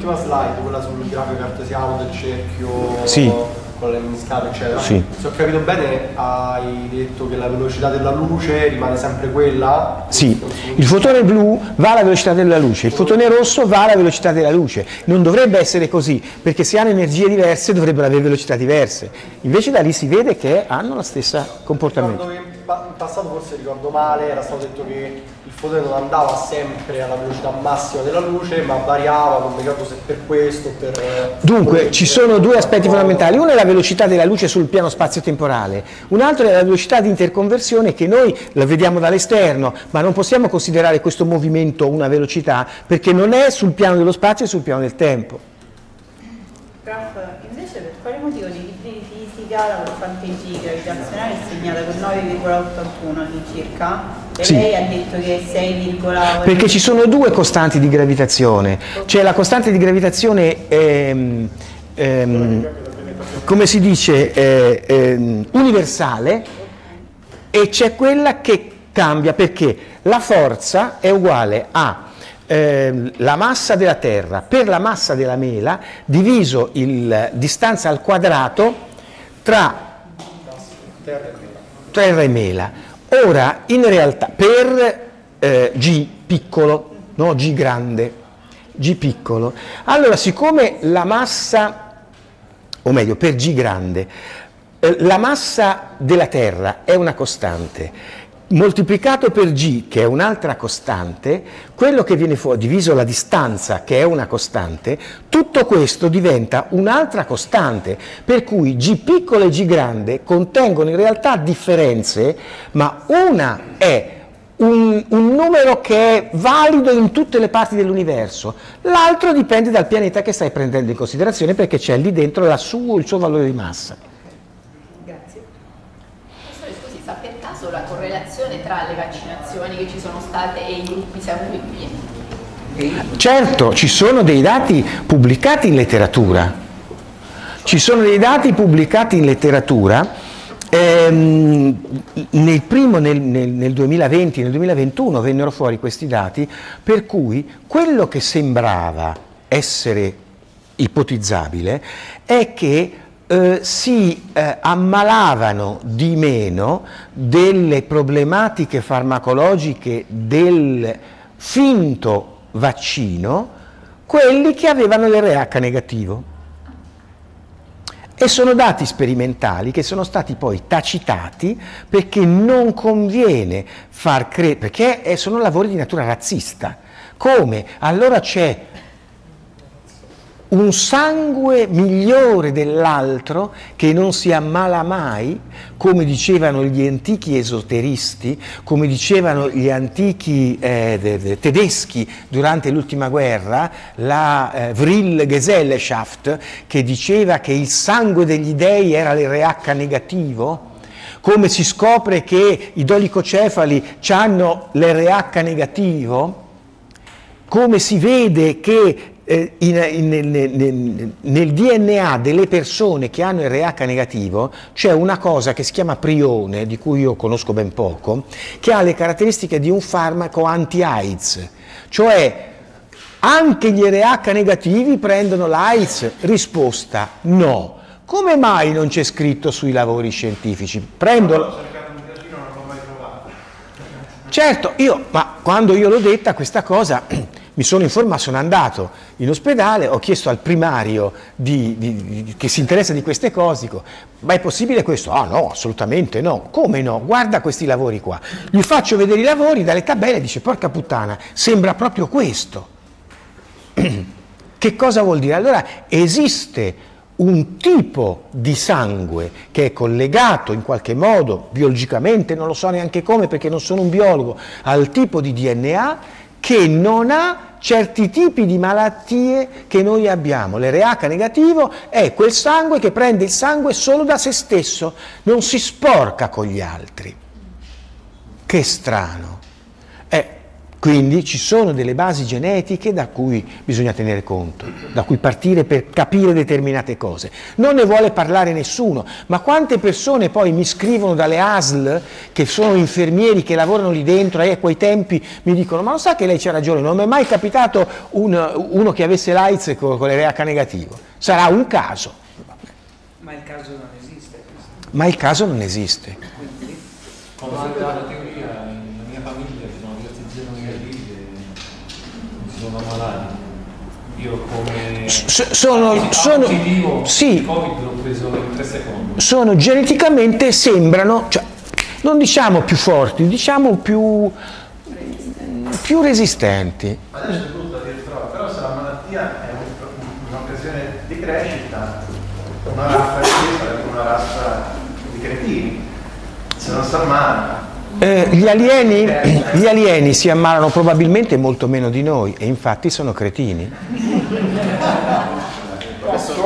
l'ultima slide, quella sul grafico cartesiano del cerchio, sì, con le miscate eccetera, sì. se ho capito bene hai detto che la velocità della luce rimane sempre quella? Sì, il fotone blu va alla velocità della luce, il fotone rosso va alla velocità della luce. Non dovrebbe essere così, perché se hanno energie diverse dovrebbero avere velocità diverse. Invece da lì si vede che hanno lo stesso comportamento. Ricordo che in passato, forse ricordo male, era stato detto che il fotone non andava sempre alla velocità massima della luce, ma variava, non mi ricordo se per questo o per... Dunque, ci sono due aspetti fondamentali. Uno è la velocità della luce sul piano spazio-temporale, un altro è la velocità di interconversione che noi la vediamo dall'esterno, ma non possiamo considerare questo movimento una velocità perché non è sul piano dello spazio e sul piano del tempo. Prof, invece per quale motivo nei libri di fisica la costante G gravitazionale è segnata con 9,881 all'incirca? E Sì. lei ha detto che 6, Perché ci sono due costanti di gravitazione, c'è la costante di gravitazione, come si dice, universale, e c'è quella che cambia perché la forza è uguale a la massa della Terra per la massa della mela diviso il distanza al quadrato tra Terra e mela. Ora, in realtà, per G piccolo, no? G grande, G piccolo, allora siccome la massa, o meglio, per G grande, la massa della Terra è una costante, moltiplicato per G, che è un'altra costante, quello che viene fuori, diviso la distanza, che è una costante, tutto questo diventa un'altra costante, per cui G piccolo e G grande contengono in realtà differenze, ma una è un numero che è valido in tutte le parti dell'universo, l'altro dipende dal pianeta che stai prendendo in considerazione perché c'è lì dentro il suo valore di massa. Sa per caso la correlazione tra le vaccinazioni che ci sono state e i gruppi sanguigni? Certo, ci sono dei dati pubblicati in letteratura. Ci sono dei dati pubblicati in letteratura. Nel 2020, nel 2021 vennero fuori questi dati per cui quello che sembrava essere ipotizzabile è che si ammalavano di meno delle problematiche farmacologiche del finto vaccino quelli che avevano l'RH negativo. E sono dati sperimentali che sono stati poi tacitati perché non conviene far credere, perché sono lavori di natura razzista. Come? Allora c'è un sangue migliore dell'altro che non si ammala mai, come dicevano gli antichi esoteristi, come dicevano gli antichi tedeschi durante l'ultima guerra, la Vril-Gesellschaft, che diceva che il sangue degli dei era l'RH negativo. Come si scopre che i dolicocefali hanno l'RH negativo, come si vede che nel DNA delle persone che hanno il RH negativo c'è una cosa che si chiama prione, di cui io conosco ben poco, che ha le caratteristiche di un farmaco anti-AIDS, cioè anche gli RH negativi prendono l'AIDS? Risposta: no. Come mai non c'è scritto sui lavori scientifici? Certo, ma quando io l'ho detta questa cosa mi sono informato, sono andato in ospedale, ho chiesto al primario che si interessa di queste cose, dico: ma è possibile questo? Ah no, assolutamente no. Come no? Guarda questi lavori qua. Gli faccio vedere i lavori dalle tabelle e dice: porca puttana, sembra proprio questo. Che cosa vuol dire? Allora esiste un tipo di sangue che è collegato in qualche modo biologicamente, non lo so neanche come perché non sono un biologo, al tipo di DNA che non ha certi tipi di malattie che noi abbiamo. L'RH negativo è quel sangue che prende il sangue solo da se stesso, non si sporca con gli altri. Che strano. Quindi ci sono delle basi genetiche da cui bisogna tenere conto, da cui partire per capire determinate cose. Non ne vuole parlare nessuno, ma quante persone poi mi scrivono dalle ASL, che sono infermieri, che lavorano lì dentro, e a quei tempi mi dicono: ma non sa che lei c'ha ragione, non mi è mai capitato uno che avesse l'AIDS con l'RH negativo. Sarà un caso. Ma il caso non esiste. Ma il caso non esiste. Quindi, Come la teoria, nella mia famiglia ci sono diversi zeri negativi che non si sono ammalati. Io come positivo, sì, il Covid l'ho preso in 3 secondi. sono geneticamente, sembrano, cioè, non diciamo più forti, diciamo più resistenti. Adesso è brutto a dire però se la malattia è un'occasione di crescita, una razza di sarebbe una razza di cretini. Se non sta male. Gli alieni si ammalano probabilmente molto meno di noi, e infatti sono cretini.